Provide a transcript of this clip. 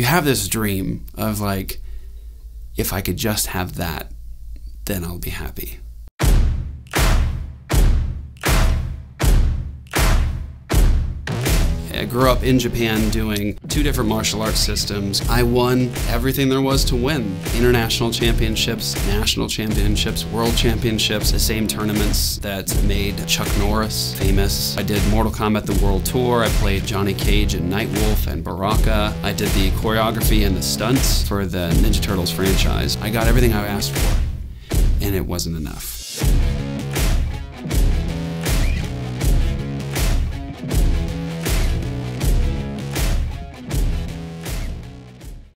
You have this dream of like, if I could just have that, then I'll be happy. I grew up in Japan doing 2 different martial arts systems. I won everything there was to win. International championships, national championships, world championships, the same tournaments that made Chuck Norris famous. I did Mortal Kombat the World Tour. I played Johnny Cage and Nightwolf and Baraka. I did the choreography and the stunts for the Ninja Turtles franchise. I got everything I asked for, and it wasn't enough.